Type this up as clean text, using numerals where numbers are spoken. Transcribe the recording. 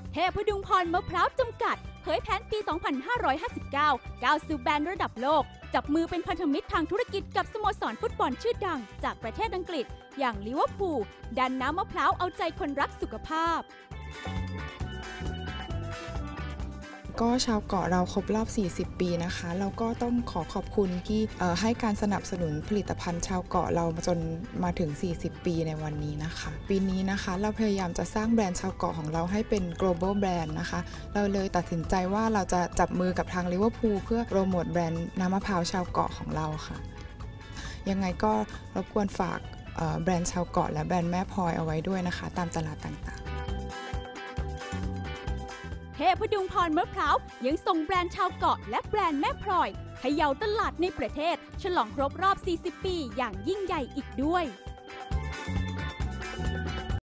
เทพดุงพรมะพร้าวจำกัดเผยแผนปี 2559 ก้าวสู่แบรนด์ระดับโลก จับมือเป็นพันธมิตรทางธุรกิจกับสโมสรฟุตบอลชื่อดังจากประเทศอังกฤษ อย่างลิเวอร์พูลดันน้ำมะพร้าวเอาใจคนรักสุขภาพก็ชาวเกาะเราครบรอบ 40 ปีนะคะ เราก็ต้องขอบคุณที่ให้การสนับสนุนผลิตภัณฑ์ชาวเกาะเราจนมาถึง 40 ปีในวันนี้นะคะ ปีนี้นะคะเราพยายามจะสร้างแบรนด์ชาวเกาะของเราให้เป็น global brand นะคะ เราเลยตัดสินใจว่าเราจะจับมือกับทางลิเวอร์พูลเพื่อโปรโมทแบรนด์น้ำมะพร้าวชาวเกาะของเราค่ะ ยังไงก็รบกวนฝากแบรนด์ชาวเกาะและแบรนด์แม่พลอยเอาไว้ด้วยนะคะตามตลาดต่างๆเทพดุงพรมะพร้าวยังส่งแบรนด์ชาวเกาะและแบรนด์แม่พลอยเขย่าตลาดในประเทศฉลองครบรอบ 40 ปีอย่างยิ่งใหญ่อีกด้วย